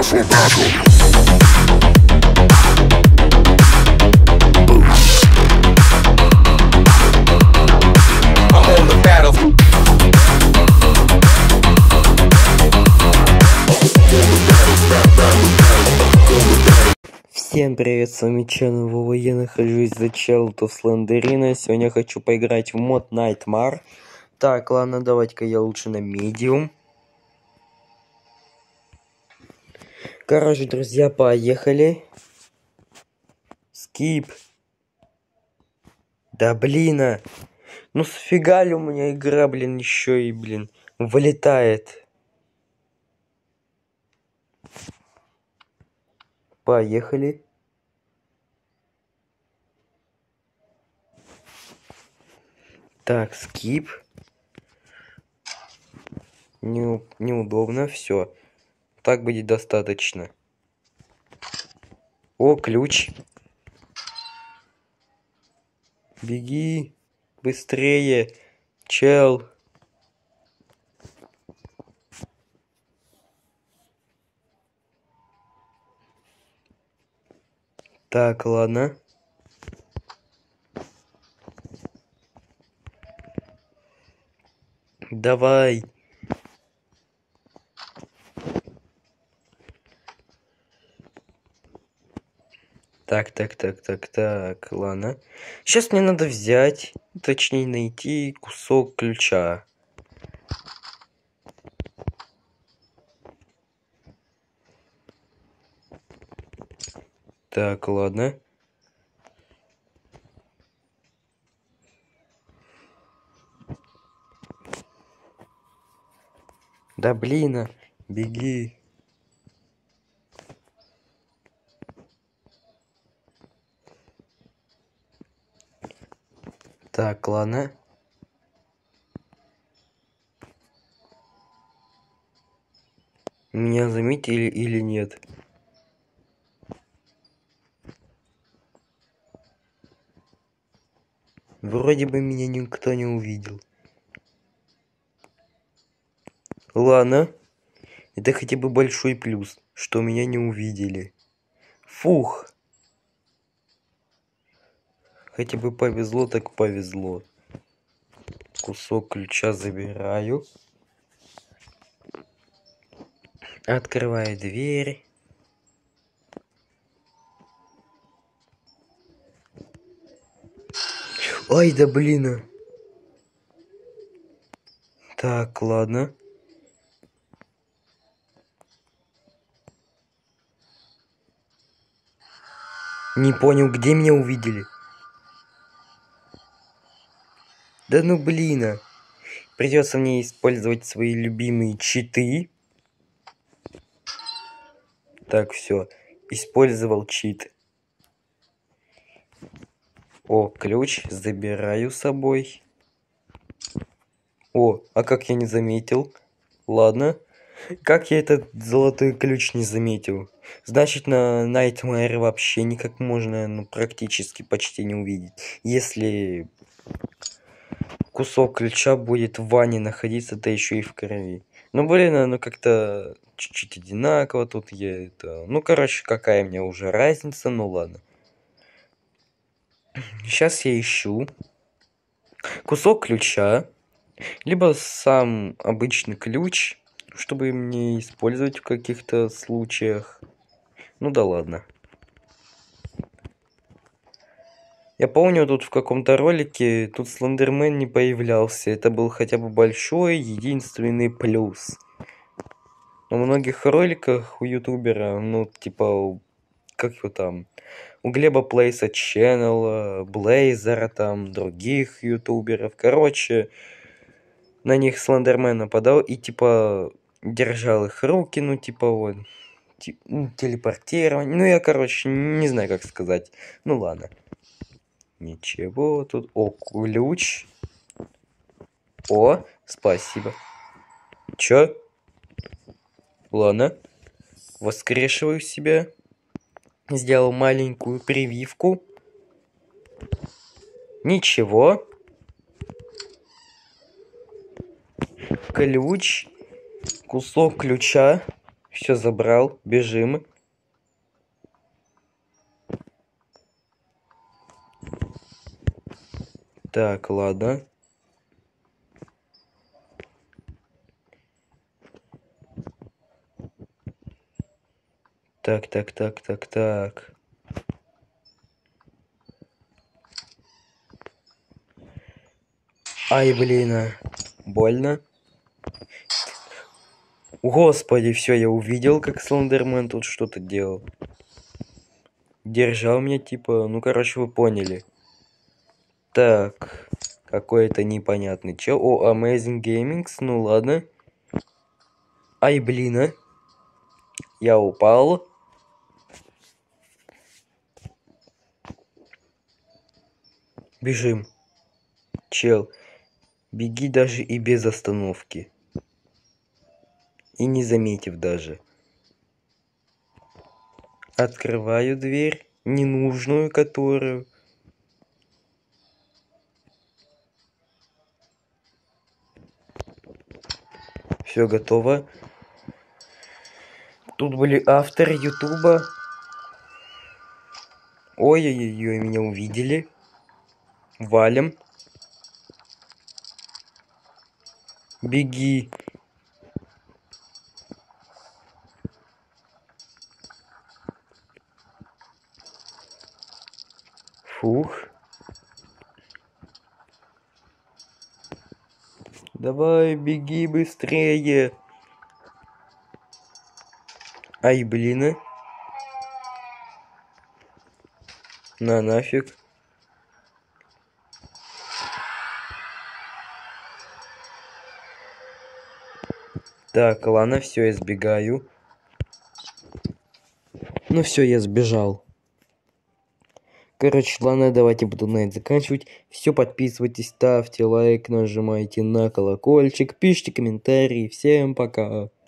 Всем привет, с вами Чен Вова, я нахожусь за Child of Slenderina. Сегодня я хочу поиграть в мод Nightmare. Так, ладно, давайте-ка я лучше на Medium. Короче, друзья, поехали. Скип. Да блин, ну сфига ли у меня игра, блин, еще и, блин, вылетает. Поехали. Так, скип. Неудобно, все. Так будет достаточно. О, ключ. Беги. Быстрее. Чел. Так, ладно. Давай. Так, ладно. Сейчас мне надо взять, точнее найти кусок ключа. Так, ладно. Да блин, беги. Так, ладно. Меня заметили или нет? Вроде бы меня никто не увидел. Ладно. Это хотя бы большой плюс, что меня не увидели. Фух. Хотя бы повезло, так повезло. Кусок ключа забираю. Открываю дверь. Ай, да блин. Так, ладно. Не понял, где меня увидели? Да ну блин. Придется мне использовать свои любимые читы. Так, все. Использовал чит. О, ключ забираю с собой. О, а как я не заметил? Ладно. Как я этот золотой ключ не заметил? Значит, на Nightmare вообще никак можно, ну, практически почти не увидеть. Если кусок ключа будет в ванне находиться, да еще и в крови. Ну, блин, оно как-то чуть-чуть одинаково тут я это... Ну, короче, какая мне уже разница, ну ладно. Сейчас я ищу кусок ключа, либо сам обычный ключ, чтобы мне использовать в каких-то случаях. Ну да ладно. Я помню, тут в каком-то ролике тут Слендермен не появлялся. Это был хотя бы большой, единственный плюс. Но в многих роликах у ютубера, ну типа, как его там, у Глеба Плейса Channel, Блейзера, там, других ютуберов. Короче, на них Слендермен нападал и типа держал их руки, ну типа вот, телепортирование. Ну я, короче, не знаю, как сказать. Ну ладно. Ничего тут. О, ключ. О, спасибо. Чё? Ладно. Воскрешиваю себя. Сделал маленькую прививку. Ничего. Ключ. Кусок ключа. Все забрал, бежим. Так, ладно. Так. Ай, блин, больно. Господи, все, я увидел, как Слендермен тут что-то делал. Держал меня, типа, ну, короче, вы поняли. Так, какой-то непонятный чел. О, Amazing Gamings, ну ладно. Ай, блин, я упал. Бежим. Чел, беги даже и без остановки. И не заметив даже. Открываю дверь, ненужную которую. Все готово. Тут были авторы Ютуба. Ой-ой-ой, меня увидели. Валим. Беги. Фух. Давай, беги быстрее. Ай, блин. На нафиг. Так, ладно, все, я сбегаю. Ну все, я сбежал. Короче, ладно, давайте буду на это заканчивать. Все, подписывайтесь, ставьте лайк, нажимайте на колокольчик, пишите комментарии. Всем пока.